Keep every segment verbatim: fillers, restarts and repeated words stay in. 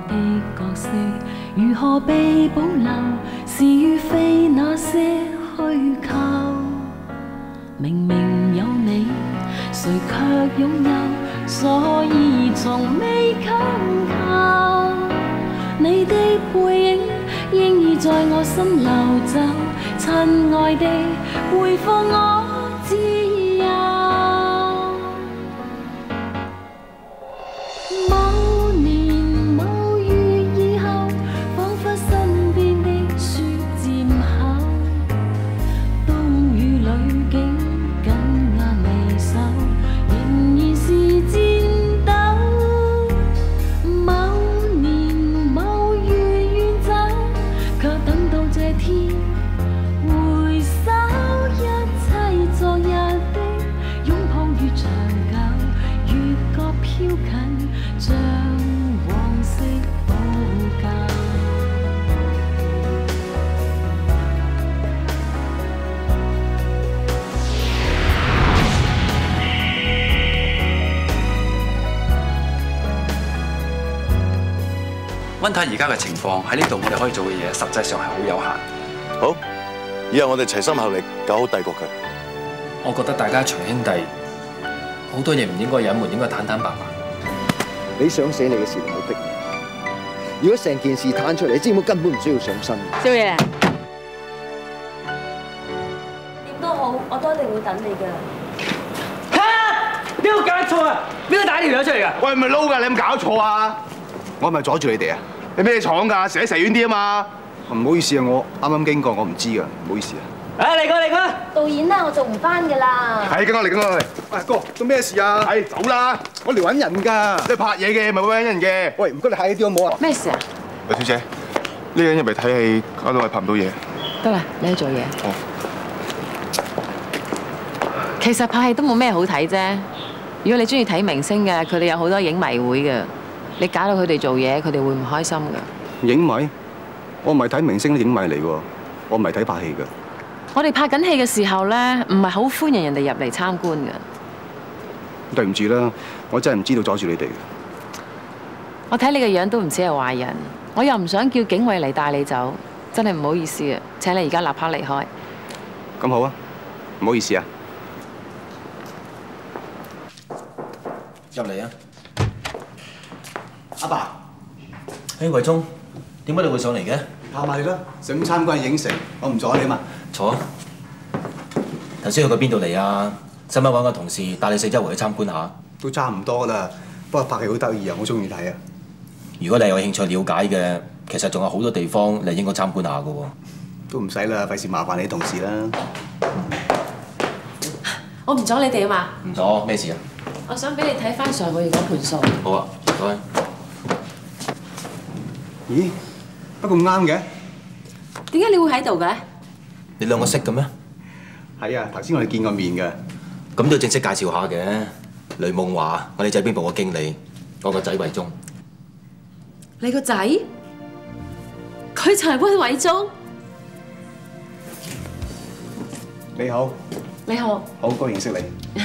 的角色，如何被保留？是與非那些虛構。明明有你，誰卻擁有？所以從未強求。你的背影應已在我心流走，親愛的，回放我自由。某年某月以後，彷彿身邊的雪漸厚，冬雨裏竟緊握你手，仍然是戰鬥。某年某月遠走，卻等到這天，回首一切昨日的擁抱越長久，越覺飄近，像往昔補救。 溫太而家嘅情況喺呢度，我哋可以做嘅嘢，實際上係好有限。 好，以後我哋齊心合力搞好帝國佢。 我覺得大家長兄弟，好多嘢唔應該隱瞞，應該坦坦白白。 你想死你嘅事唔好逼我。如果成件事攤出嚟，你知唔知根本唔需要上身。 少爺， 點都好，我都一定會等你㗎。 邊個搞錯啊？邊個打條友出嚟㗎？ 喂，咪撈㗎！你有冇搞錯啊？我係咪阻住你哋啊？你咩廠㗎？蛇喺蛇遠啲啊嘛！唔好意思啊，我啱啱經過，我唔知㗎，唔好意思啊。 啊，嚟過嚟過！ 導演啦，我做唔翻㗎啦。 係，跟我嚟，跟我嚟。喂，哥，做咩事啊？係，走啦！我嚟揾人㗎。你拍嘢嘅，咪揾人嘅。喂，唔該你客氣啲好唔好啊？ 咩事啊？ 喂，小姐，呢個人入嚟睇戲，搞到我拍唔到嘢。 得啦，你去做嘢。 哦。 其實拍戲都冇咩好睇啫。如果你中意睇明星嘅，佢哋有好多影迷會嘅。你搞到佢哋做嘢，佢哋會唔開心㗎？ 影迷？我唔係睇明星啲影迷嚟喎，我唔係睇拍戲㗎。 我哋拍緊戲嘅時候咧，唔係好歡迎人哋入嚟參觀㗎。 對唔住啦，我真係唔知道阻住你哋嘅。 我睇你個樣都唔似係壞人，我又唔想叫警衛嚟帶你走，真係唔好意思啊！請你而家立刻離開。 咁好啊，唔好意思啊。 入嚟啊！ 阿爸， 嘿，慧忠，點解你會上嚟嘅？ 拍埋你啦，想參觀影城，我唔阻你啊嘛。 坐啊！頭先去過邊度嚟啊？使唔使揾個同事帶你四周圍去參觀下？ 都差唔多啦，不過拍戲好得意啊，我中意睇啊。 如果你有興趣了解嘅，其實仲有好多地方你應該參觀下㗎喎。 都唔使啦，費事麻煩你同事啦。 我唔阻你哋啊嘛。 唔阻，咩事啊？ 我想俾你睇翻上個月嗰盤數。 好啊，唔該。 咦？不過咁啱嘅？ 點解你會喺度嘅？ 你兩個識嘅咩？ 係啊，頭先我哋見過面嘅。 咁都正式介紹下嘅。雷夢華，我哋製片部嘅經理，我個仔偉忠。 你個仔？佢就係溫偉忠？ 你好。 你好。 好高興認識你。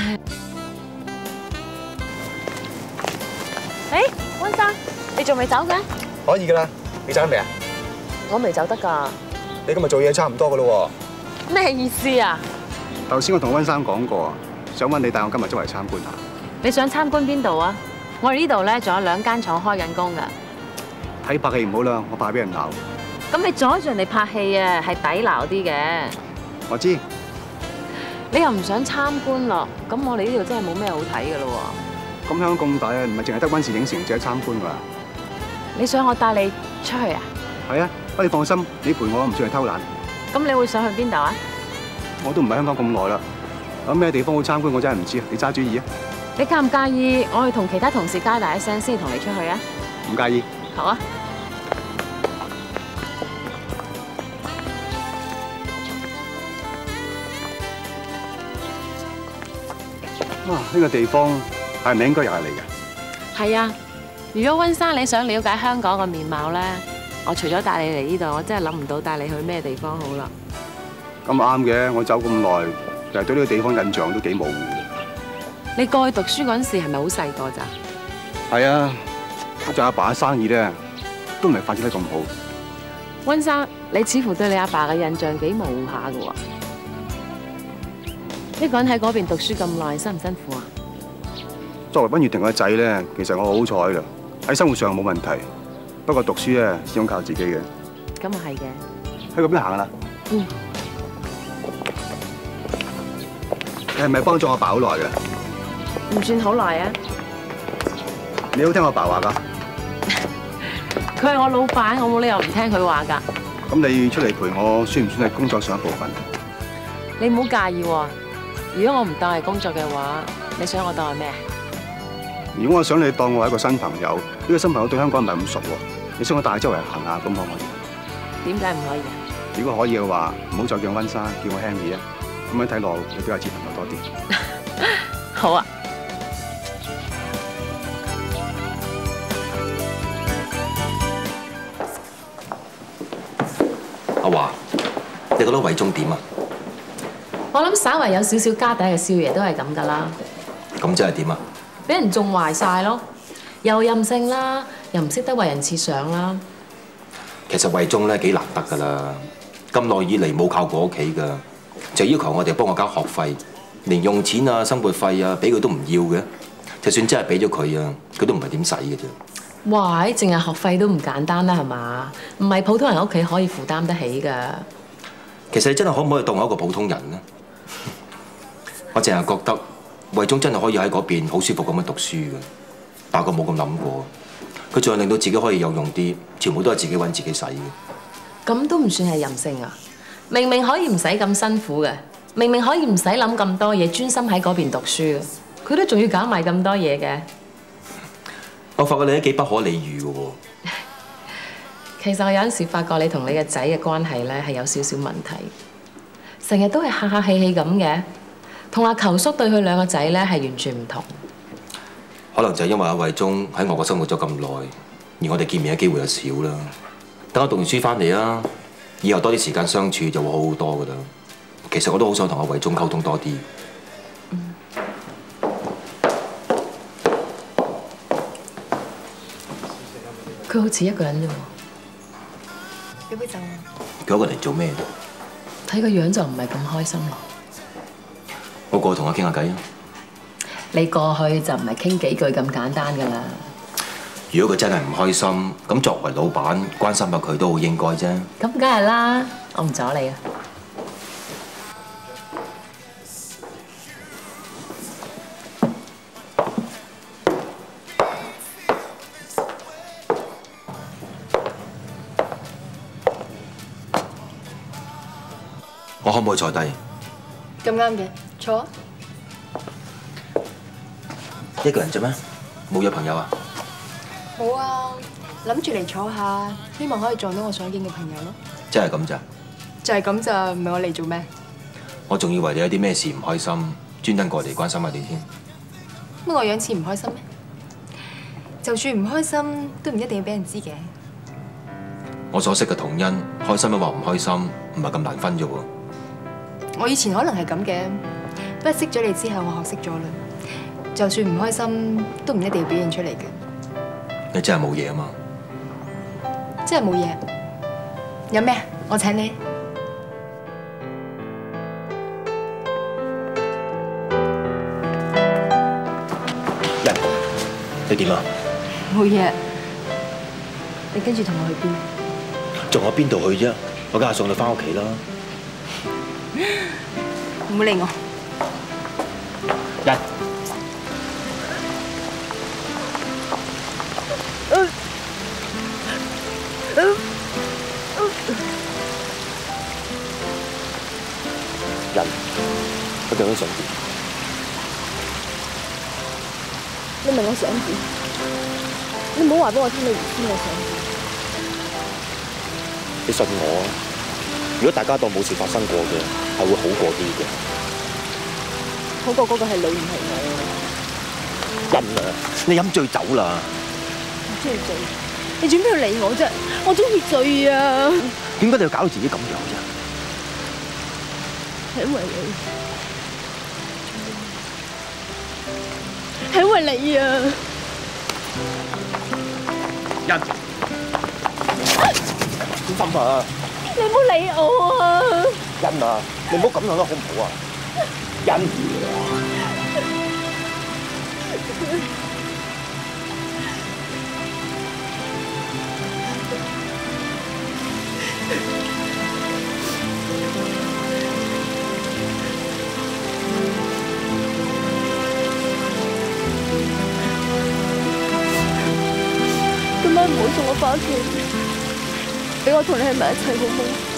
誒，溫生，你仲未走嘅？ 可以㗎啦，你走得未啊？ 我未走得㗎。 你今日做嘢差唔多㗎咯喎。咩意思啊？ 頭先我同溫生講過，想揾你帶我今日周圍參觀下。 你想參觀邊度啊？我哋呢度咧仲有兩間廠開緊工㗎。 睇拍戲唔好啦，我怕俾人鬧。 咁你阻住人哋拍戲啊，係抵鬧啲嘅。 我知。 你又唔想參觀咯？咁我哋呢度真係冇咩好睇㗎咯喎。 咁香港咁大啊，唔係淨係得溫氏影城值得參觀㗎。 你想我帶你出去啊？ 係啊，不過你放心，你陪我唔算係偷懶。 咁你會想去邊度啊？ 我都唔喺香港咁耐啦，有咩地方好參觀我真係唔知啊！你揸主意啊！ 你介唔介意我去同其他同事交代一聲先同你出去啊？ 唔介意。 好啊。 哇！呢個地方係咪應該又係嚟嘅？ 係啊。如果溫生你想了解香港嘅面貌咧，我除咗帶你嚟呢度，我真係諗唔到帶你去咩地方好啦。 咁啱嘅，我走咁耐，其實對呢個地方印象都幾模糊。 你過去讀書嗰陣時係咪好細個咋？ 係啊，做阿爸嘅生意咧， 都唔係發展得咁好。 温生，你似乎對你阿爸嘅印象幾模糊下嘅喎。一個人喺嗰邊讀書咁耐，辛唔辛苦啊？ 作為温月婷嘅仔咧，其實我好彩啦，喺生活上冇問題。不過讀書咧，始終靠自己嘅。 咁啊係嘅。 喺嗰邊行啦。 嗯。 你係咪幫咗我爸好耐嘅？ 唔算好耐啊。 你好聽我爸話㗎？ 佢係我老闆，我冇理由唔聽佢話㗎。 咁你出嚟陪我，算唔算係工作上一部分？ 你唔好介意喎。如果我唔當係工作嘅話，你想我當係咩？ 如果我想你當我係一個新朋友，呢個新朋友對香港唔係咁熟喎，你想我帶周圍行下，咁可唔可以？ 點解唔可以啊？ 如果可以嘅話，唔好再叫温生，叫我 Henry 啊，咁樣睇落會比較似朋友多啲。 好啊。 阿華，你覺得偉忠點啊？ 我諗稍為有少少家底嘅少爺都係咁噶啦。 咁即係點啊？ 俾人縱壞晒咯，又任性啦，又唔識得為人設想啦。 其實偉忠咧幾難得噶啦，咁耐以嚟冇靠過屋企噶，就要求我哋幫我交學費，連用錢啊、生活費啊，俾佢都唔要嘅。就算真係俾咗佢啊，佢都唔係點使嘅啫。 哇！淨係學費都唔簡單啦，係嘛？唔係普通人屋企可以負擔得起㗎。 其實你真係可唔可以當我一個普通人呢？我淨係覺得偉忠真係可以喺嗰邊好舒服咁樣讀書嘅，但係佢冇咁諗過，佢仲係令到自己可以有用啲，全部都係自己揾自己使嘅。 咁都唔算係任性啊！明明可以唔使咁辛苦嘅，明明可以唔使諗咁多嘢，專心喺嗰邊讀書嘅，佢都仲要搞埋咁多嘢嘅。 我發覺你都幾不可理喻嘅喎。 其實我有陣時發覺你同你嘅仔嘅關係咧係有少少問題，成日都係客客氣氣咁嘅，同阿球叔對佢兩個仔咧係完全唔同。 可能就係因為阿偉忠喺外國生活咗咁耐，而我哋見面嘅機會就少啦。等我讀完書翻嚟啦，以後多啲時間相處就會好好多噶啦。其實我都好想同阿偉忠溝通多啲。 嗯。佢好似一個人啫喎。 要杯酒啊！ 佢一個嚟做咩？ 睇個樣就唔係咁開心咯。 我過去同佢傾下偈啊！ 你過去就唔係傾幾句咁簡單噶啦。 如果佢真係唔開心，咁作為老闆關心下佢都好應該啫。 咁梗係啦，我唔阻你啊。 我可唔可以坐低？ 咁啱嘅，坐啊！ 一個人啫咩？冇約朋友啊？ 冇啊，諗住嚟坐下，希望可以撞到我想見嘅朋友咯。 真係咁咋？ 就係咁咋，唔係我嚟做咩？ 我仲以為你有啲咩事唔開心，專登過嚟關心下你添。 乜我樣似唔開心咩？就算唔開心，都唔一定要俾人知嘅。 我所識嘅童恩，開心都話唔開心，唔係咁難分啫喎。 我以前可能係咁嘅，不過識咗你之後，我學識咗啦。就算唔開心，都唔一定要表現出嚟嘅。 你真係冇嘢啊嘛？ 真係冇嘢。有咩？我請你。 人，你點啊？ 冇嘢。你跟住同我去邊？ 仲有邊度去啫？我梗係送你翻屋企啦。 唔好理我。 人。人，佢究竟想點？ 你問我想點？你唔好話俾我聽，你唔知我想點。 你信我啊！如果大家當冇事發生過嘅，係會好過啲嘅。 好過嗰個係你，唔係我。 人啊，你飲醉酒啦！ 我中意醉，你做咩要理我啫？我中意醉啊！ 點解你要搞到自己咁樣啫？ 係因為你，係因為你啊！ 人， 小心啊！ 你唔好理我啊！ 欣啊，你唔好咁樣啦，好唔好啊？欣。 今晚唔好送我翻屋企，俾我同你喺埋一齊好唔好？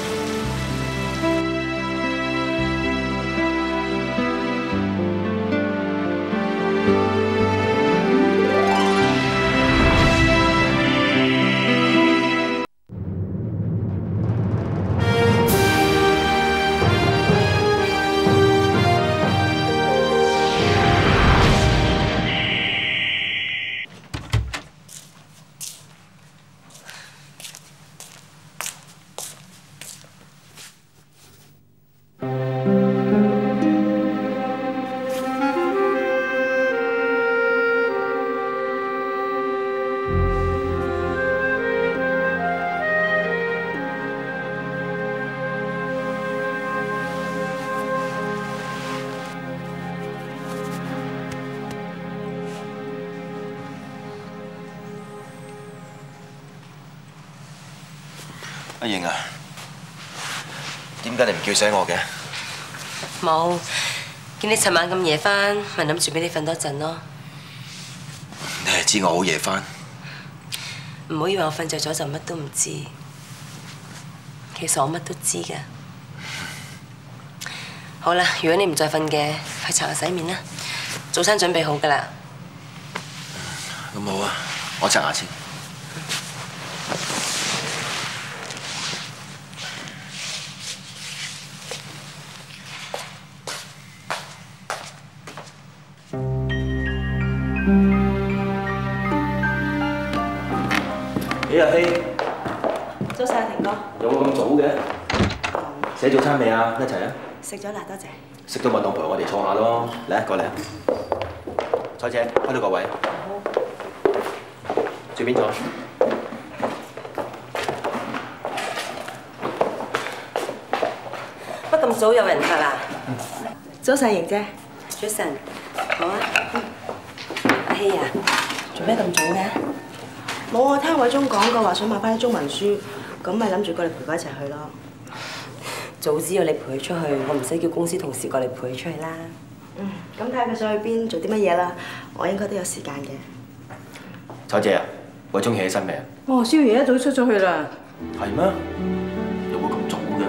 阿瑩啊，點解你唔叫醒我嘅？ 冇，見你尋晚咁夜翻，咪諗住俾你瞓多陣咯。 你係知我好夜翻？ 唔好以為我瞓着咗就乜都唔知，其實我乜都知㗎。好啦，如果你唔再瞓嘅，去刷牙洗面啦。早餐準備好㗎啦。 咁好啊，我刷牙先。 幾日希？ 早晨，霆哥。 有冇咁早嘅？寫早餐未啊？一齊啊！ 食咗啦，多謝。 食咗咪當陪我哋坐下咯。嚟啊，過嚟啊！彩姐，開到個位。好。住邊坐？ 乜咁早有人客啦？ 嗯。 早晨，瑩姐。早晨。好啊。阿希啊，做咩咁早嘅？冇啊！聽偉忠講過話，想買翻啲中文書，咁咪諗住過嚟陪佢一齊去咯。早知道你陪佢出去，我唔使叫公司同事過嚟陪佢出去啦。嗯，咁睇下佢想去邊，做啲乜嘢啦。我應該都有時間嘅。 彩姐啊，偉忠起起身未啊？ 哦，蕭爺一早出咗去啦。 係咩？有冇咁早嘅？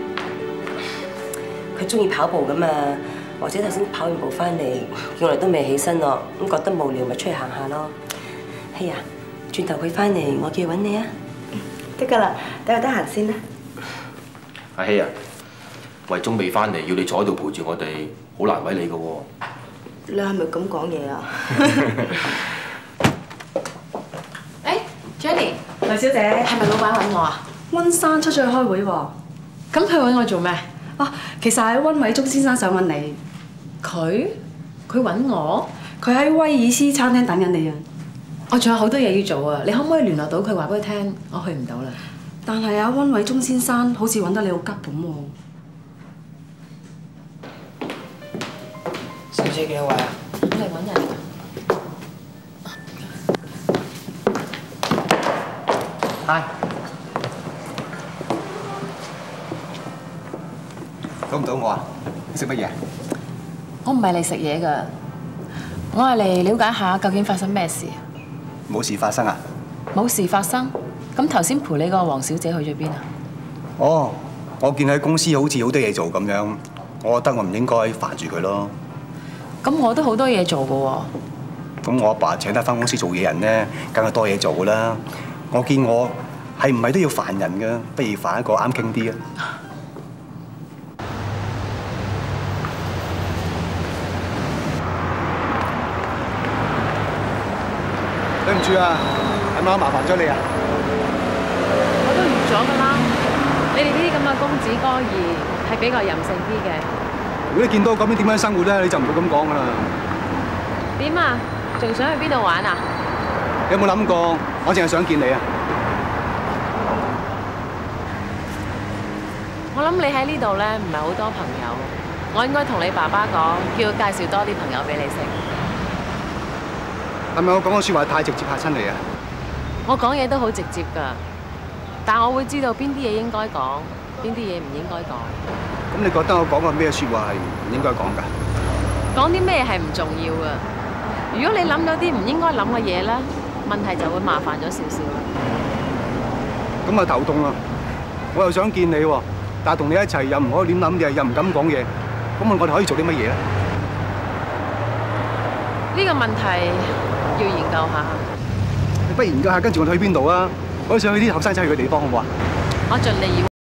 佢中意跑步噶嘛，或者頭先跑完步翻嚟，叫我哋都未起身咯，咁覺得無聊咪出去行下咯。希啊！轉頭佢翻嚟，我叫佢揾你啊！得㗎啦，等我得閒先啦。 阿希啊，偉忠未翻嚟，要你坐喺度陪住我哋，好難為你㗎喎。 你係咪咁講嘢啊？ 誒 ，Jenny， 黎小姐， 係咪老闆揾我啊？ 溫生出咗去開會喎。 咁佢揾我做咩？ 啊，其實係溫偉忠先生想揾你。 佢？佢揾我？ 佢喺威爾斯餐廳等緊你啊！ 我仲有好多嘢要做啊！你可唔可以聯絡到佢話俾佢聽？我去唔到啦。 但係阿溫偉忠先生好似揾得你好急咁喎。 小姐幾多位啊？ 嚟揾人㗎。 Hi。到唔到我啊？食乜嘢？ 我唔係嚟食嘢㗎，我係嚟了解下究竟發生咩事。 冇事發生啊？ 冇事發生？咁頭先陪你個黃小姐去咗邊啊？ 哦，我見佢喺公司好似好多嘢做咁樣，我覺得我唔應該煩住佢咯。 咁我都好多嘢做㗎喎。 咁我阿爸請得翻公司做嘢人咧，梗係多嘢做㗎啦。我見我係唔係都要煩人㗎？不如煩一個啱傾啲啊！對唔住啊，係咪我麻煩咗你啊？ 我都預咗㗎啦，你哋呢啲咁嘅公子哥兒係比較任性啲嘅。 如果你見到咁樣點樣生活咧，你就唔會咁講㗎啦。 點啊？仲想去邊度玩啊？ 你有冇諗過？我淨係想見你啊！ 我諗你喺呢度咧唔係好多朋友，我應該同你爸爸講，叫佢介紹多啲朋友俾你識。 係咪我講嘅説話太直接嚇親你啊？ 我講嘢都好直接㗎，但我會知道邊啲嘢應該講，邊啲嘢唔應該講。 咁你覺得我講過咩説話係唔應該講㗎？ 講啲咩係唔重要㗎。如果你諗咗啲唔應該諗嘅嘢咧，問題就會麻煩咗少少啦。 咁啊頭痛啦！我又想見你喎，但係同你一齊又唔可以亂諗嘢，又唔敢講嘢。咁我哋可以做啲乜嘢咧？ 呢個問題要研究下。 你不如研究下跟住我哋去邊度啊？我想去啲後生仔去嘅地方，好唔好啊？ 我盡力要。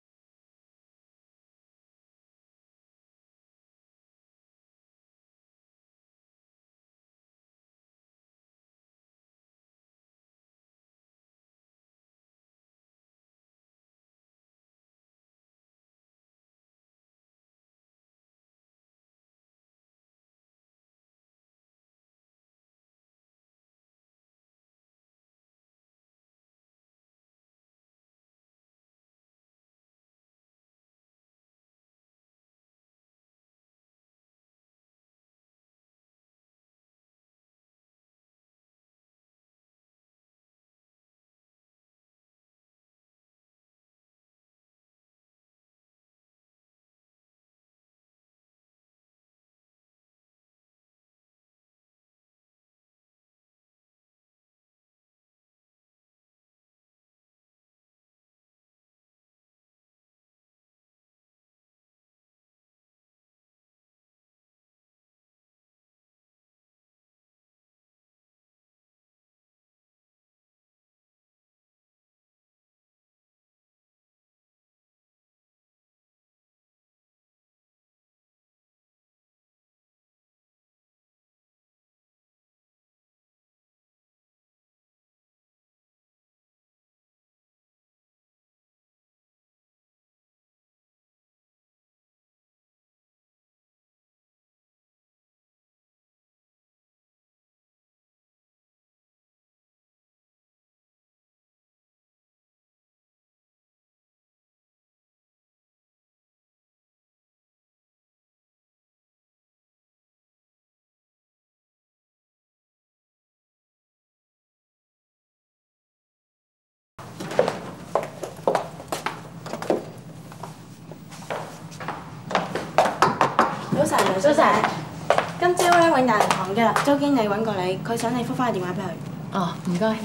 早晨，早晨。今朝咧永達銀行嘅周經理揾過你，佢想你覆返個電話俾佢。 哦，唔該。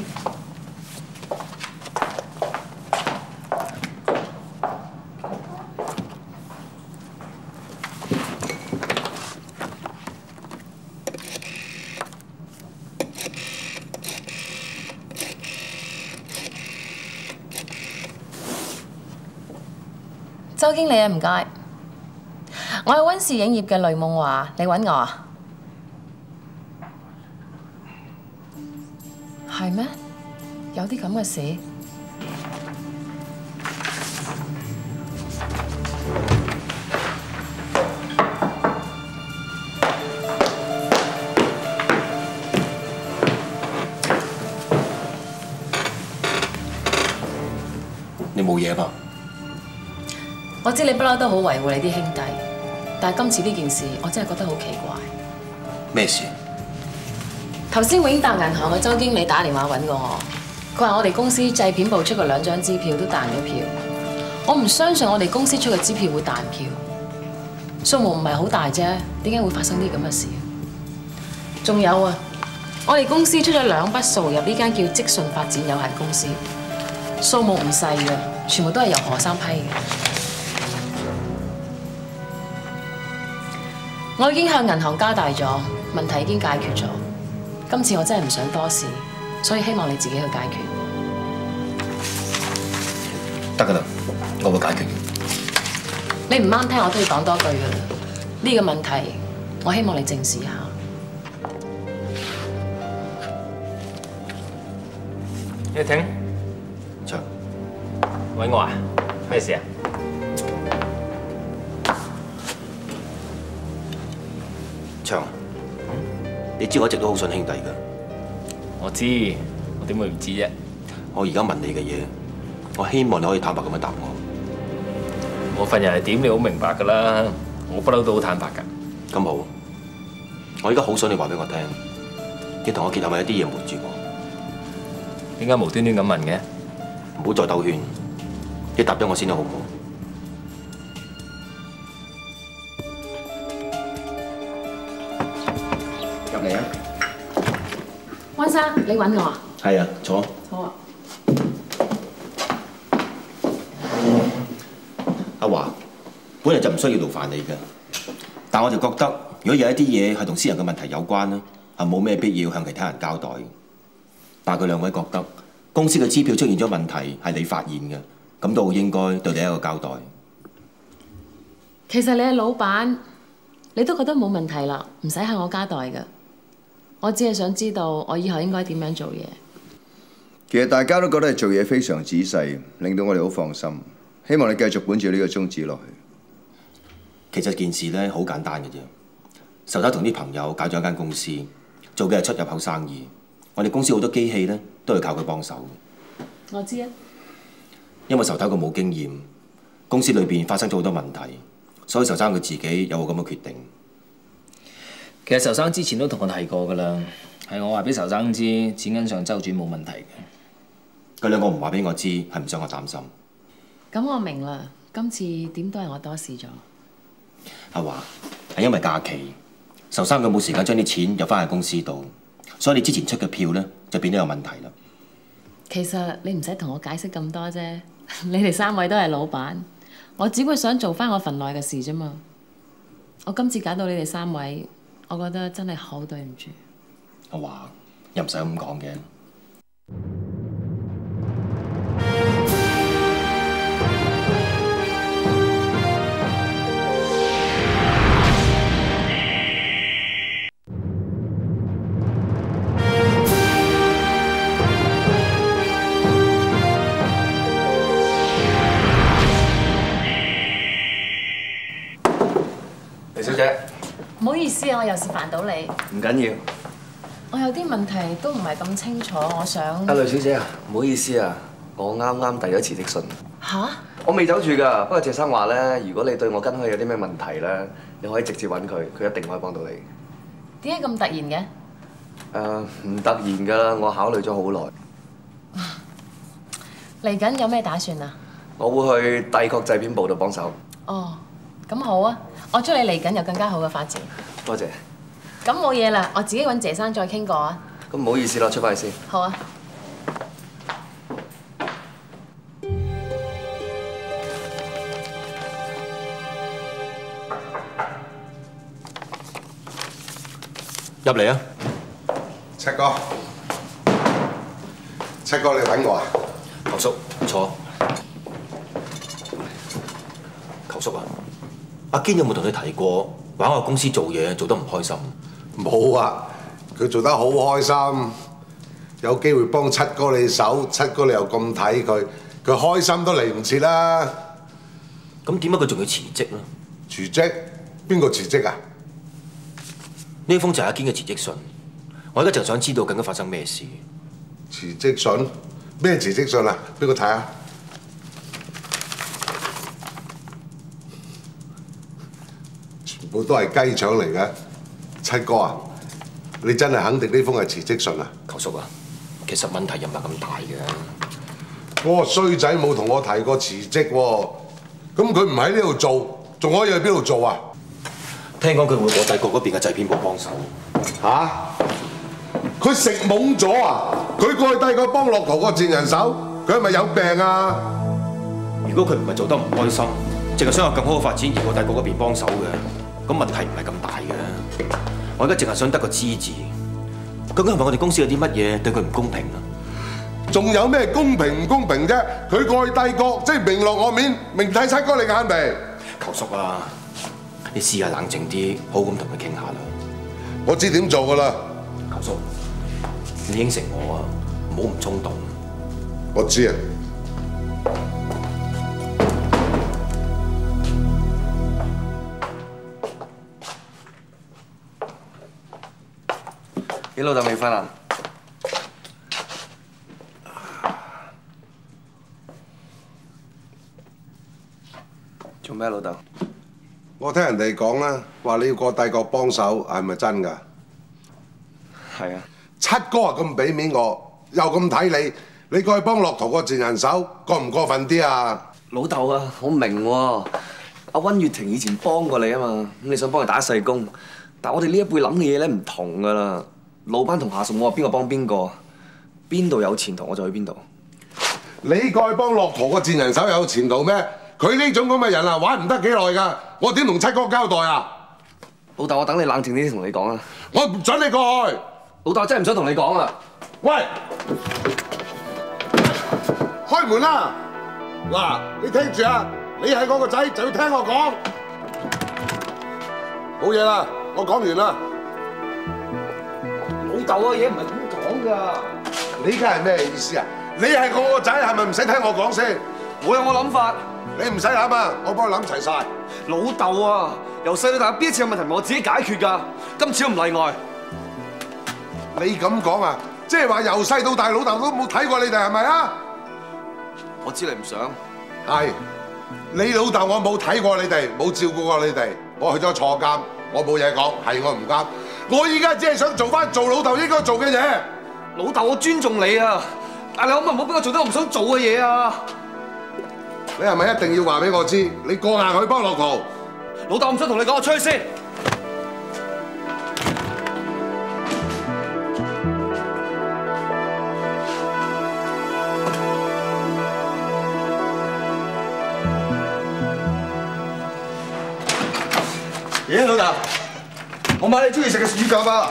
周經理啊，唔該。我係溫氏影業嘅雷夢華，你揾我啊？係咩？有啲咁嘅事？ 你冇嘢吧？ 我知你不嬲都好維護你啲兄弟。但係今次呢件事，我真係覺得好奇怪。 咩事？ 頭先永達銀行嘅周經理打電話揾過我，佢話我哋公司製片部出過兩張支票都彈咗票。我唔相信我哋公司出嘅支票會彈票，數目唔係好大啫，點解會發生啲咁嘅事？仲有啊，我哋公司出咗兩筆數入呢間叫積信發展有限公司，數目唔細嘅，全部都係由何生批嘅。我已經向銀行交代咗，問題已經解決咗。今次我真係唔想多事，所以希望你自己去解決。 得㗎啦，我會解決嘅。 你唔啱聽，我都要講多句㗎啦。呢個問題，我希望你正視下。 葉婷， 長， 揾我啊？咩事啊？ 長，你知我一直都好信兄弟㗎。 我知，我點會唔知啫？ 我而家問你嘅嘢，我希望你可以坦白咁樣答我。 我份人係點，你好明白㗎啦。我不嬲都好坦白㗎。 咁好，我而家好想你話俾我聽，你同我結合咪有啲嘢瞞住我？ 點解無端端咁問嘅？ 唔好再兜圈，你答咗我先啦，好唔好？入嚟啊！ 溫生，你揾我啊？ 係啊，坐。 好啊。 阿華，本嚟就唔需要勞煩你嘅，但我就覺得，如果有一啲嘢係同私人嘅問題有關咧，係冇咩必要向其他人交代嘅。但係佢兩位覺得公司嘅支票出現咗問題係你發現嘅，咁都好應該對你一個交代。 其實你係老闆，你都覺得冇問題啦，唔使向我交代㗎。我只係想知道我以後應該點樣做嘢。 其實大家都覺得係做嘢非常仔細，令到我哋好放心。希望你繼續本住呢個宗旨落去。 其實件事咧好簡單嘅啫，仇太同啲朋友搞咗一間公司，做嘅係出入口生意。我哋公司好多機器咧都係靠佢幫手。 我知啊。 因為仇太佢冇經驗，公司裏邊發生咗好多問題，所以仇生佢自己有個咁嘅決定。 其實仇生之前都同我提過㗎啦，係我話俾仇生知，錢銀上周轉冇問題嘅。 佢兩個唔話俾我知，係唔想我擔心。 咁我明啦，今次點都係我多事咗。 阿華係因為假期，仇生佢冇時間將啲錢入翻去公司度，所以你之前出嘅票咧就變咗有問題啦。 其實你唔使同我解釋咁多啫，你哋三位都係老闆，我只會想做翻我份內嘅事啫嘛。我今次搞到你哋三位，我覺得真係好對唔住。 阿華又唔使咁講嘅。 李小姐， 唔好意思啊，我又是煩到你。 唔緊要。 我有啲問題都唔係咁清楚，我想。 阿呂小姐啊，唔好意思啊，我啱啱遞咗辭職信。 吓？ 我未走住㗎，不過謝生話咧，如果你對我跟開有啲咩問題咧，你可以直接揾佢，佢一定可以幫到你。 點解咁突然嘅？ 誒、呃，唔突然㗎，我考慮咗好耐。 嚟緊有咩打算啊？ 我會去帝國製片部度幫手。 哦，咁好啊！我祝你嚟緊有更加好嘅發展。 多謝。 咁冇嘢啦，我自己揾謝生再傾過啊。 咁唔好意思啦，出返去先。 好啊。 入嚟啊！ 七哥，七哥你揾我啊？ 球叔坐。球叔啊，阿堅有冇同你提過話我公司做嘢做得唔開心？ 冇啊，佢做得好開心，有機會幫七哥你手，七哥你又咁睇佢，佢開心都嚟唔切啦。 咁點解佢仲要辭職咧？ 辭職？邊個辭職啊？ 呢封就係阿堅嘅辭職信，我而家就想知道究竟發生咩事。 辭職信？咩辭職信啊？俾我睇下。全部都係雞腸嚟嘅。七哥啊，你真係肯定呢封係辭職信啊？ 球叔啊，其實問題又唔係咁大嘅。 嗰個衰仔冇同我提過辭職喎，咁佢唔喺呢度做，仲可以去邊度做啊？ 聽講佢會過帝國嗰邊嘅製片部幫手。 嚇！佢食懵咗啊！佢過去帝國幫駱駝個賤人手，佢係咪有病啊？ 如果佢唔係做得唔開心，淨係想有更好嘅發展而過帝國嗰邊幫手嘅，咁問題唔係咁大嘅。我而家淨係想得個知字，究竟係咪我哋公司有啲乜嘢對佢唔公平啊？ 仲有咩公平唔公平啫？佢過去帝國，即係明落我面，明睇七哥你眼眉。 球叔啊，你試下冷靜啲，好咁同佢傾下啦。 我知點做噶啦。 球叔，你應承我啊，唔好咁衝動。 我知啊。 你老豆未瞓啊？ 做咩老豆？ 我聽人哋講啦，話你要過帝國幫手，係咪真㗎？ 係啊。 七哥啊咁俾面我，又咁睇你，你過去幫駱駝個賤人手，過唔過分啲啊？ 老豆啊，我明喎。阿温月婷以前幫過你啊嘛，咁你想幫佢打細工，但係我哋呢一輩諗嘅嘢咧唔同㗎啦。老闆同下屬，我話邊個幫邊個，邊度有前途我就去邊度。 你過去幫駱駝個賤人手有前途咩？佢呢種咁嘅人啊，玩唔得幾耐㗎。我點同七哥交代啊？ 老豆，我等你冷靜啲同你講啊。 我唔準你過去。 老豆，真係唔想同你講啊。 喂，開門啦！嗱，你聽住啊！你係我個仔，就要聽我講。冇嘢啦，我講完啦。 老豆嘅嘢唔係咁講㗎。 你而家係咩意思啊？你係我個仔，係咪唔使聽我講先？ 我有我諗法。 你唔使諗啊，我幫你諗齊晒。 老豆啊，由細到大邊一次有問題係我自己解決㗎，今次都唔例外。 你咁講啊，即係話由細到大老豆都冇睇過你哋係咪啊？ 我知你唔想。 係，你老豆我冇睇過你哋，冇照顧過你哋，我去咗坐監，我冇嘢講，係我唔啱。我依家只係想做翻做老豆應該做嘅嘢。 老豆，我尊重你啊，但係你可唔可以唔好俾我做啲我唔想做嘅嘢啊？ 你係咪一定要話俾我知？你過硬去幫駱駝？ 老豆，我唔想同你講，我出去先。 咦，老豆，我買你中意食嘅薯餃包。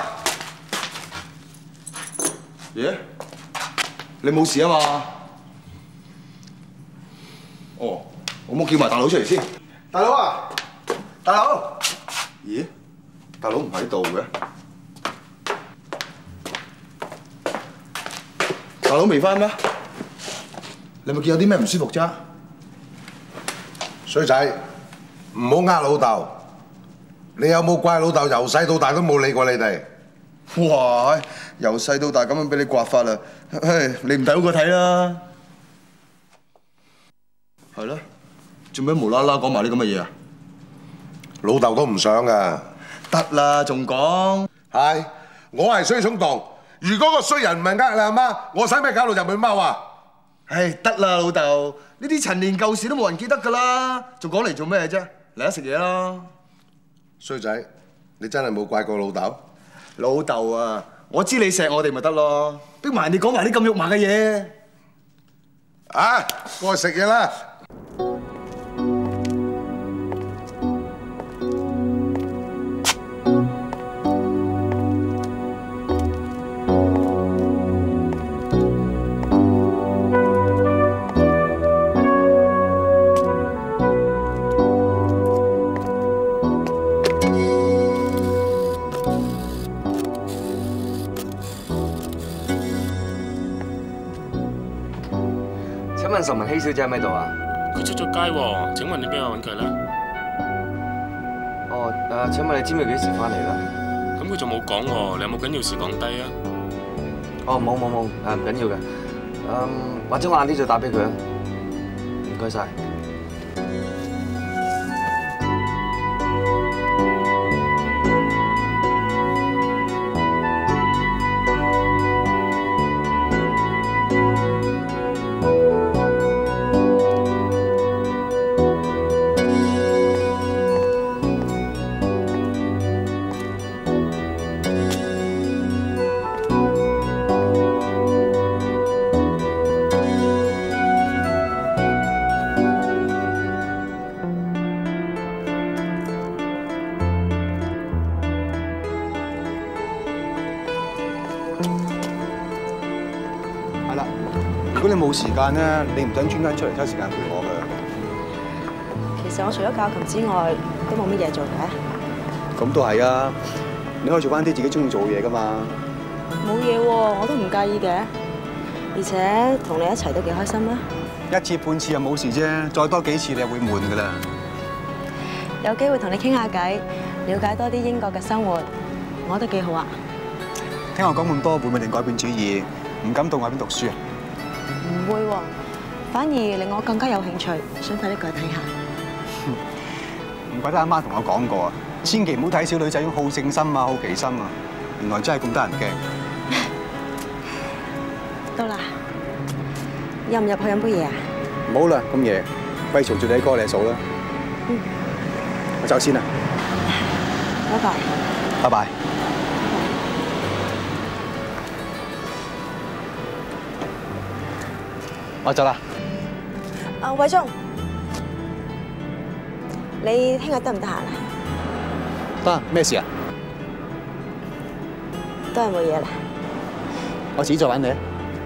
咦？你冇事啊嘛？哦，我冇叫埋大佬出嚟先。大佬啊，大佬。咦？大佬唔喺度嘅。大佬未翻咩？你咪見有啲咩唔舒服啫？ 衰仔，唔好呃老豆。你有冇怪老豆由細到大都冇理過你哋？ 哇！由細到大咁樣俾你刮法啦，唉，你唔睇好過睇啦。係咯，做咩無啦啦講埋啲咁嘅嘢啊？ 老豆都唔想噶。 得啦，仲講？ 係，我係衰衝動。如果個衰人唔係呃你阿媽，我使咩搞到入去踎啊？ 唉，得啦，老豆，呢啲陳年舊事都冇人記得噶啦，仲講嚟做咩啫？嚟啦，食嘢啦！ 衰仔，你真係冇怪過老豆？ 老豆啊，我知你錫我哋咪得咯，逼埋人哋講埋啲咁肉麻嘅嘢。 啊，過去食嘢啦！ 岑文希小姐喺咪度啊？ 佢出咗街喎，請問你邊個揾佢咧？ 哦，誒，請問你知唔知佢幾時翻嚟啦？ 咁佢仲冇講喎，你有冇緊要事講低啊？ 哦，冇冇冇，誒唔緊要嘅，嗯，或者我晏啲再打俾佢啊。唔該晒。 係啦，如果你冇時間咧，你唔想專登出嚟抽時間陪我嘅。 其實我除咗教琴之外，都冇乜嘢做嘅。 咁都係啊，你可以做翻啲自己中意做嘅嘢噶嘛。 冇嘢喎，我都唔介意嘅。而且同你一齊都幾開心啦。 一次半次又冇事啫，再多幾次你就會悶噶啦。 有機會同你傾下偈，了解多啲英國嘅生活，我覺得幾好啊。 聽我講咁多，會唔會令改變主意，唔敢到外邊讀書啊？ 唔會喎，反而令我更加有興趣，想快啲過去睇下。 唔怪得阿媽同我講過啊，千祈唔好睇小女仔種好勝心啊、好奇心啊，原來真係咁得人驚。 到啦，入唔入去飲杯嘢啊？ 唔好啦，咁夜，喂嘈住你哥你嫂啦。 嗯， 我走先啦。 拜拜。 拜拜。我走啦。 啊，偉忠，你聽日得唔得閒啊？ 得，咩事啊？ 都係冇嘢啦。 我遲啲再揾你。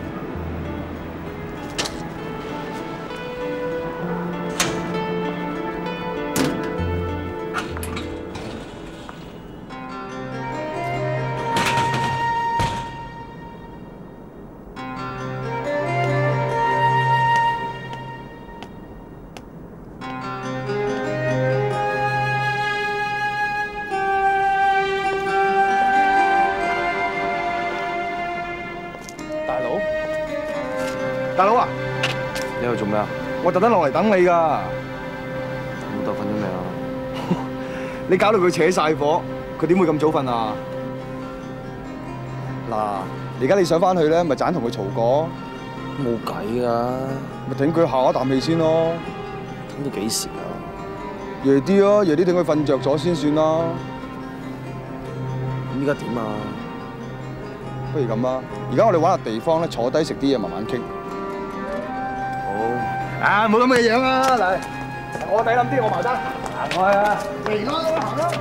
大佬啊， 你喺度做咩啊？ 我特登落嚟等你㗎。 老豆瞓咗未啊？ 你搞到佢扯晒火，佢點會咁早瞓啊？嗱，而家你想翻去咧，咪盞同佢嘈過。 冇計㗎， 咪等佢下一啖氣先咯。 等到幾時啊？ 夜啲啊，夜啲等佢瞓着咗先算啦。 咁依家點啊？ 不如咁啦，而家我哋揾下地方咧，坐低食啲嘢，慢慢傾。啊！冇咁嘅樣啊！嚟，我抵諗啲，我埋單。行開啊！嚟啦，行啦！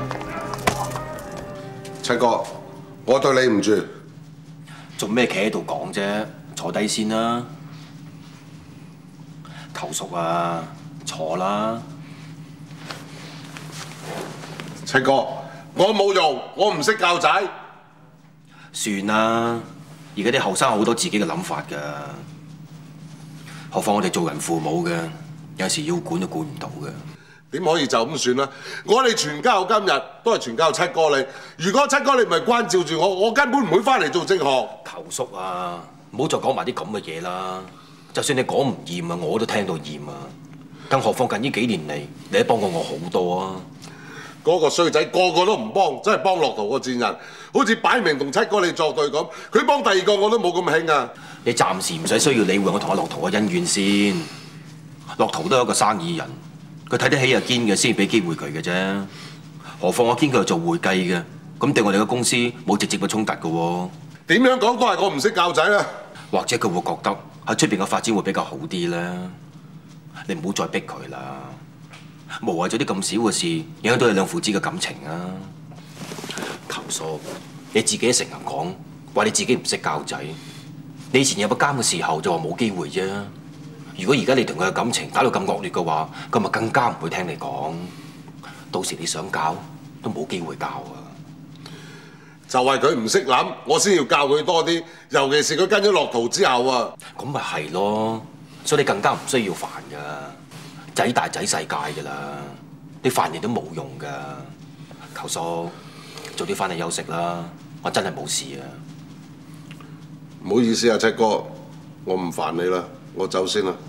七哥，我對你唔住。 做咩企喺度講啫？坐低先啦。求叔啊，坐啦。 七哥，我冇用，我唔識教仔。 算啦，而家啲後生好多自己嘅諗法㗎。何況我哋做人父母嘅，有時要管都管唔到嘅。 點可以就咁算啦？我哋全家有今日，都係全靠七哥你。如果七哥你唔係關照住我，我根本唔會翻嚟做正學。 求叔啊，唔好再講埋啲咁嘅嘢啦。就算你講唔厭啊，我都聽到厭啊。更何況近呢幾年嚟，你都幫過我好多啊。 嗰個衰仔個個都唔幫，真係幫駱駝個賤人，好似擺明同七哥你作對咁。佢幫第二個我都冇咁興啊！ 你暫時唔使需要理會我同阿駱駝嘅恩怨先。駱駝都係一個生意人，佢睇得起阿堅嘅先俾機會佢嘅啫。何況阿堅佢係做會計嘅，咁對我哋嘅公司冇直接嘅衝突嘅喎。 點樣講都係我唔識教仔啦。 或者佢會覺得喺出邊嘅發展會比較好啲咧。你唔好再逼佢啦。無謂咗啲咁少嘅事，影響到你兩父子嘅感情啊！求叔，你自己成日講話你自己唔識教仔，你以前有個監嘅時候就話冇機會啫。如果而家你同佢嘅感情搞到咁惡劣嘅話，佢咪更加唔會聽你講。到時你想教都冇機會教啊！ 就係佢唔識諗，我先要教佢多啲。尤其是佢跟咗駱駝之後啊， 咁咪係咯，所以你更加唔需要煩㗎。仔大仔世界㗎啦，你煩你都冇用㗎。求叔，早啲翻嚟休息啦，我真係冇事啊。 唔好意思啊，七哥，我唔煩你啦，我走先啦。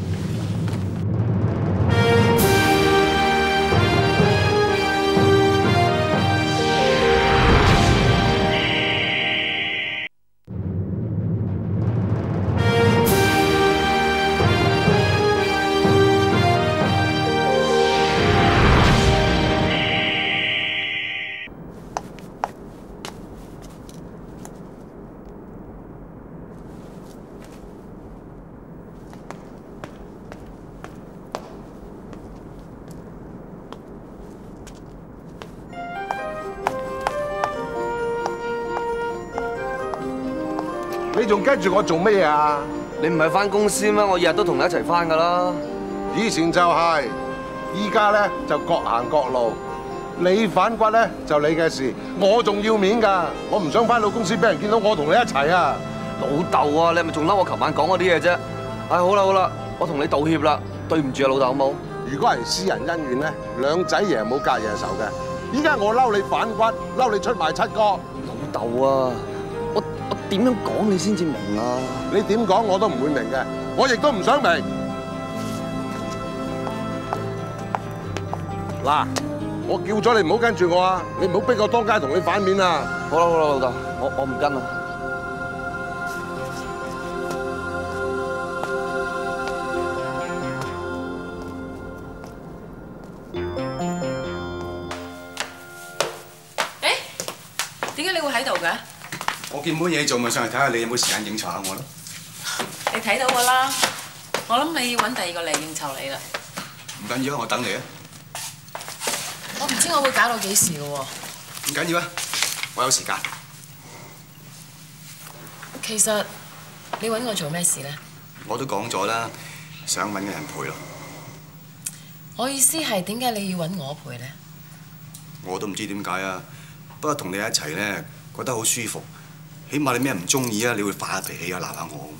你仲跟住我做咩啊？ 你唔係翻公司咩？我日日都同你一齊翻噶啦。 以前就係，依家咧就各行各路。你反骨咧就你嘅事，我仲要面㗎。我唔想翻到公司俾人見到我同你一齊啊！ 老豆啊，你係咪仲嬲我琴晚講嗰啲嘢啫？唉，好啦好啦，我同你道歉啦，對唔住啊，老豆好冇？ 如果係私人恩怨咧，兩仔爺冇隔夜仇嘅。依家我嬲你反骨，嬲你出賣七哥。 老豆啊，我我點樣講你先至明啊？ 你點講我都唔會明嘅，我亦都唔想明。 嗱，我叫咗你唔好跟住我啊！你唔好逼我當街同你反面啊！ 好啦好啦，老豆，我我唔跟啦。 點解你會喺度嘅？ 我見冇嘢做，咪上嚟睇下你有冇時間應酬下我咯。 你睇到㗎啦，我諗你要揾第二個嚟應酬你啦。 唔緊要啊，我等你啊。 我唔知我會搞到幾時嘅喎。 唔緊要啊，我有時間。 其實你揾我做咩事咧？ 我都講咗啦，想揾個人陪咯。 我意思係點解你要揾我陪咧？ 我都唔知點解啊。不過同你一齊咧，覺得好舒服。起碼你咩唔中意啊，你會發下脾氣啊，鬧下我。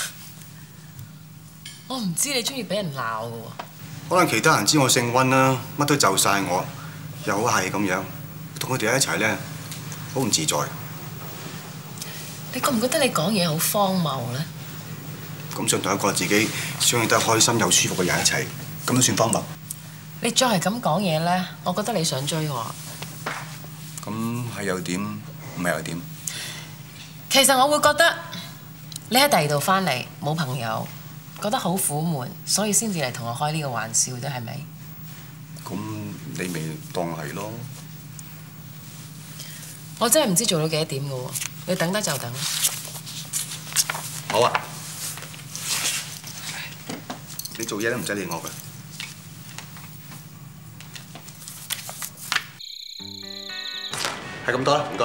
我唔知你中意俾人鬧嘅喎。 可能其他人知我姓温啦，乜都就晒我，又好係咁樣，同佢哋一齊咧，好唔自在。 你覺唔覺得你講嘢好荒謬咧？ 咁想同一個自己相處得開心又舒服嘅人一齊，咁都算荒謬？ 你再係咁講嘢咧，我覺得你想追我。 咁係又點？唔係又點？ 其實我會覺得你喺第二度翻嚟冇朋友，覺得好苦悶，所以先至嚟同我開呢個玩笑啫，係咪？ 咁你咪當係咯。 我真係唔知做到幾多點嘅喎，你等得就等。 好啊，你做嘢都唔使理我㗎。係咁多啦，唔該。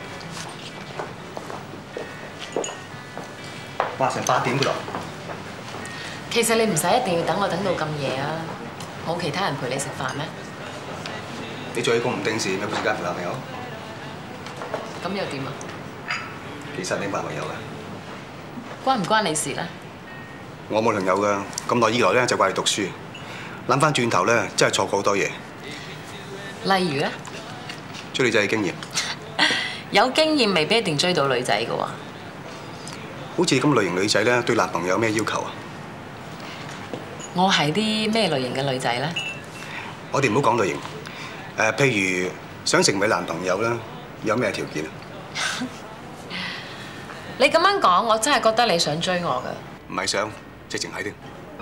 哇！成八點㗎啦。 其實你唔使一定要等我等到咁夜啊，冇其他人陪你食飯咩？ 你做嘢咁唔定時，有冇時間陪男朋友？ 咁又點啊？ 其實你男朋友㗎。 關唔關你事咧？ 我冇朋友㗎，咁耐以來咧就掛住讀書。諗翻轉頭咧，真係錯過好多嘢。 例如咧？ 追女仔嘅經驗。 有經驗未必一定追到女仔㗎喎。 好似咁類型女仔咧，對男朋友有咩要求啊？ 我係啲咩類型嘅女仔咧？ 我哋唔好講類型。誒，譬如想成為男朋友咧，有咩條件啊？ 你咁樣講，我真係覺得你想追我㗎。 唔係想，直情係添。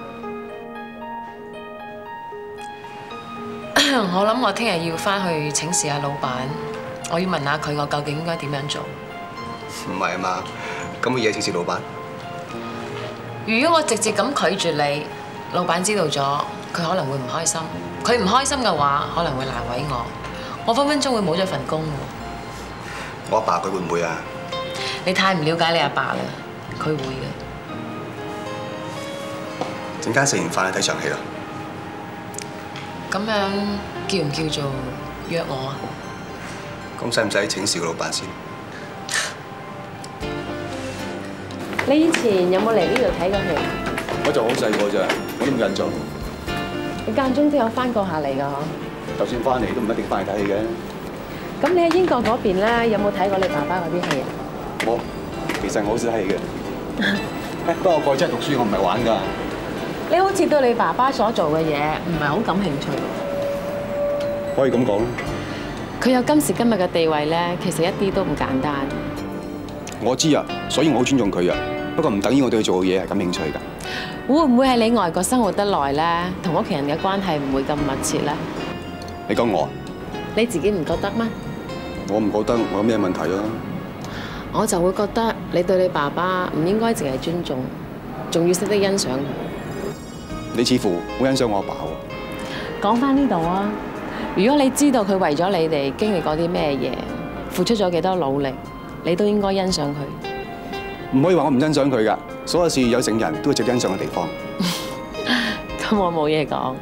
我諗我聽日要翻去請示下老闆，我要問下佢，我究竟應該點樣做？ 唔係啊嘛，咁嘅嘢請示老闆。 如果我直接咁拒絕你，老闆知道咗，佢可能會唔開心。佢唔開心嘅話，可能會難為我。我分分鐘會冇咗份工喎。 我阿爸佢會唔會啊？ 你太唔了解你阿爸啦，佢會嘅。 陣間食完飯去睇場戲啦。 咁樣叫唔叫做約我啊？ 咁使唔使請示個老闆先？ 你以前有冇嚟呢度睇過戲？ 我就好細個咋，我都唔印象。 你間中都有翻過下嚟㗎嗬？ 就算翻嚟都唔一定翻嚟睇戲嘅。 咁你喺英國嗰邊咧，有冇睇過你爸爸嗰啲戲啊？ 我其實我好少睇戲嘅。不過我過去真係讀書，我唔係玩㗎。 你好似對你爸爸所做嘅嘢唔係好感興趣。 可以咁講。 佢有今時今日嘅地位咧，其實一啲都唔簡單。 我知啊，所以我好尊重佢啊。不過唔等於我對佢做嘅嘢係感興趣㗎。 會唔會係你外國生活得耐咧，同屋企人嘅關係唔會咁密切咧？ 你講我啊？ 你自己唔覺得咩？ 我唔覺得我有咩問題啊。 我就會覺得你對你爸爸唔應該淨係尊重，仲要識得欣賞佢。 你似乎好欣賞我阿爸喎。 講返呢度啊，如果你知道佢為咗你哋經歷過啲咩嘢，付出咗幾多努力，你都應該欣賞佢。 唔可以話我唔欣賞佢㗎，所有事有聖人都會有欣賞嘅地方。 咁我冇嘢講。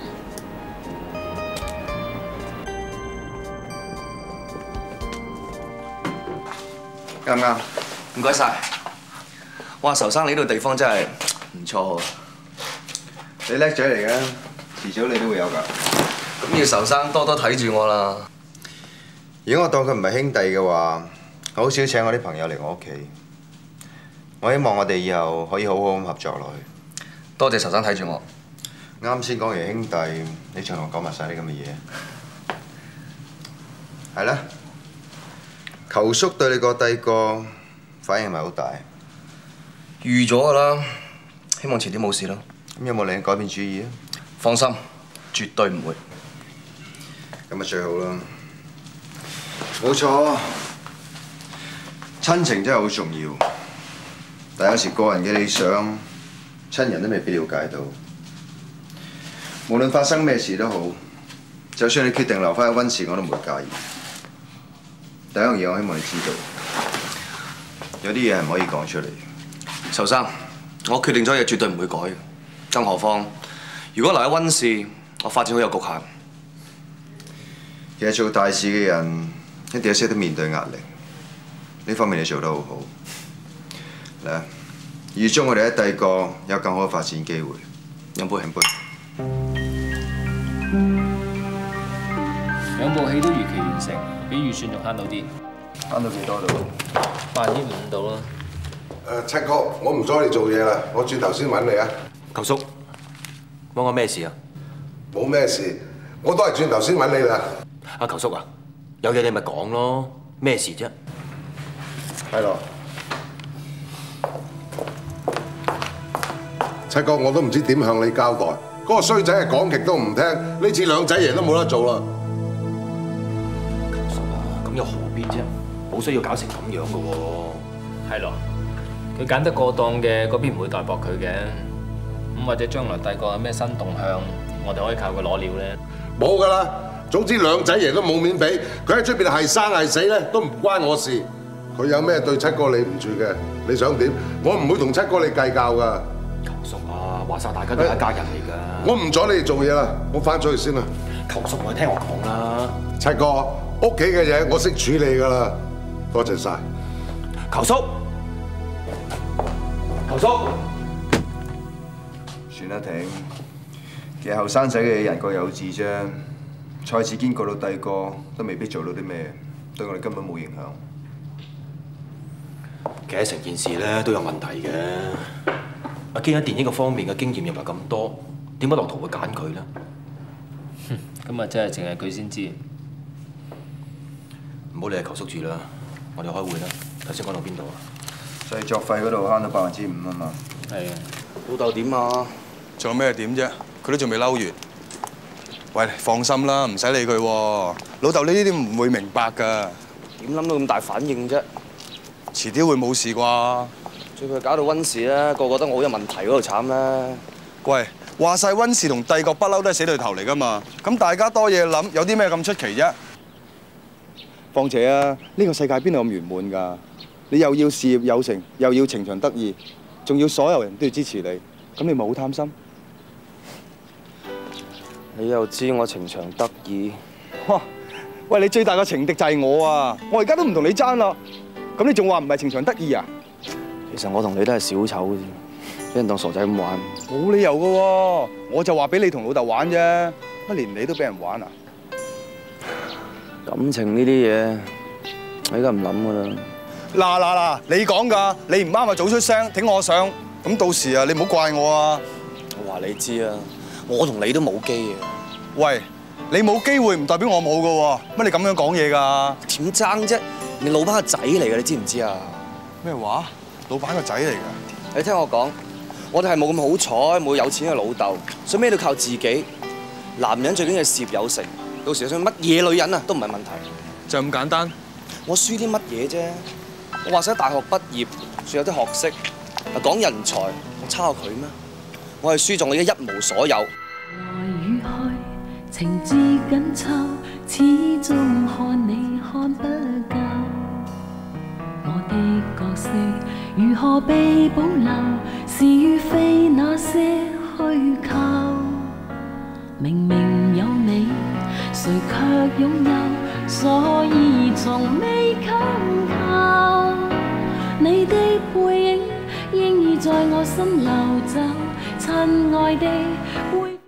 啱唔啱？唔該晒。哇，仇生你呢度地方真係唔錯喎。 你叻仔嚟嘅，遲早你都會有㗎。 咁要仇生多多睇住我啦。 如果我當佢唔係兄弟嘅話，我好少請我啲朋友嚟我屋企。我希望我哋以後可以好好咁合作落去。 多謝仇生睇住我。 啱先講完兄弟，你仲同我講埋晒啲咁嘅嘢，係啦。球叔對你個弟哥反應係咪好大？ 預咗㗎啦，希望遲啲冇事咯。 咁有冇令你改變主意啊？ 放心，絕對唔會。 咁咪最好啦。冇錯，親情真係好重要，但有時個人嘅理想，親人都未必了解到。無論發生咩事都好，就算你決定留翻喺溫氏，我都唔會介意。第一樣嘢，我希望你知道，有啲嘢係唔可以講出嚟。 仇生，我決定咗嘢絕對唔會改，更何況如果留喺溫氏，我發展好有局限。 其實做大事嘅人一定要識得面對壓力，呢方面你做得好好。嚟，預祝我哋喺帝國有更好嘅發展機會。飲杯，飲杯。 兩部戲都如期完成，比預算仲慳到啲。 慳到幾多度？ 百分之五到啦。 誒，七哥，我唔阻你做嘢啦，我轉頭先揾你啊。 球叔，幫我咩事啊？ 冇咩事，我都係轉頭先揾你啦。 阿球叔啊，有嘢你咪講咯，咩事啫？ 係咯。七哥，我都唔知點向你交代。嗰個衰仔係講極都唔聽，呢次兩仔爺都冇得做啦。 球叔啊，咁又何必啫？冇需要搞成咁樣噶喎。 係咯，佢揀得過當嘅嗰邊唔會代薄佢嘅。咁或者將來帝國有咩新動向，我哋可以靠佢攞料咧。 冇噶啦，總之兩仔爺都冇面俾，佢喺出邊係生係死咧，都唔關我事。佢有咩對七哥理唔住嘅，你想點？我唔會同七哥你計較噶。 球叔啊，話晒大家都係一家人嚟㗎。 我唔阻你哋做嘢啦，我翻出去先啦。 球叔，你聽我講啦。 七哥，屋企嘅嘢我識處理㗎啦，多謝晒。 球叔，球叔， 算啦，婷。其實後生仔嘅嘢人各有志啫。蔡志堅過到帝國都未必做到啲咩，對我哋根本冇影響。 其實成件事咧都有問題嘅。阿堅喺電影個方面嘅經驗又唔係咁多，點解樂圖會揀佢咧？ 咁啊，真係淨係佢先知。 唔好理阿球叔住啦，我哋開會啦。頭先講到邊度啊？ 製作費嗰度慳到百分之五啊嘛。 係啊。 老豆點啊？ 仲有咩點啫？佢都仲未嬲完。喂，放心啦，唔使理佢喎。老豆呢啲唔會明白㗎。 點諗到咁大反應啫？ 遲啲會冇事啩？ 最佢搞到溫氏啦，個個都我好有問題嗰度慘啦。 喂，話晒溫氏同帝國不嬲都係死對頭嚟㗎嘛。咁大家多嘢諗，有啲咩咁出奇啫？ 況且啊，呢個世界邊度咁圓滿㗎？你又要事業有成，又要情場得意，仲要所有人都要支持你，咁你咪好貪心？ 你又知我情場得意？ 哇！喂，你最大嘅情敵就係我啊！我而家都唔同你爭啦，咁你仲話唔係情場得意啊？ 其實我同你都係小丑嘅啫，俾人當傻仔咁玩。 冇理由㗎喎，我就話俾你同老豆玩啫，乜連你都俾人玩啊？ 感情呢啲嘢，我而家唔諗㗎啦。 嗱嗱嗱，你講㗎，你唔啱啊，早出聲挺我上，咁到時啊，你唔好怪我啊。 我話你知啊，我同你都冇機啊。 喂，你冇機會唔代表我冇㗎喎，乜你咁樣講嘢㗎？ 點爭啫？你老闆個仔嚟㗎，你知唔知啊？ 咩話？老闆個仔嚟㗎？ 你聽我講，我哋係冇咁好彩，冇有錢嘅老豆，所以咩都靠自己。男人最緊要事業有成，到時想乜嘢女人啊都唔係問題。 就咁簡單？我輸啲乜嘢啫？我話晒大學畢業，算有啲學識，啊講人才，我差過佢咩？我係輸咗我而家一無所有。 來與去，情節緊湊，始終看你看不夠。我的角色如何被保留，是與非那些虛構。明明有你，誰卻擁有，所以從未強求。你的背影應已在我心流走，親愛的會。